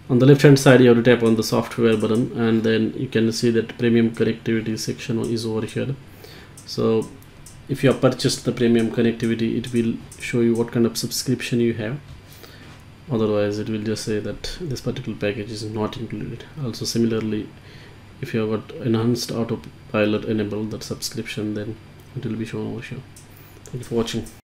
On the left hand side, you have to tap on the software button, and then you can see that premium connectivity section is over here. So if you have purchased the premium connectivity, it will show you what kind of subscription you have. Otherwise it will just say that this particular package is not included. Also similarly, if you have got enhanced autopilot enabled, that subscription, then it will be shown over here. Thank you for watching.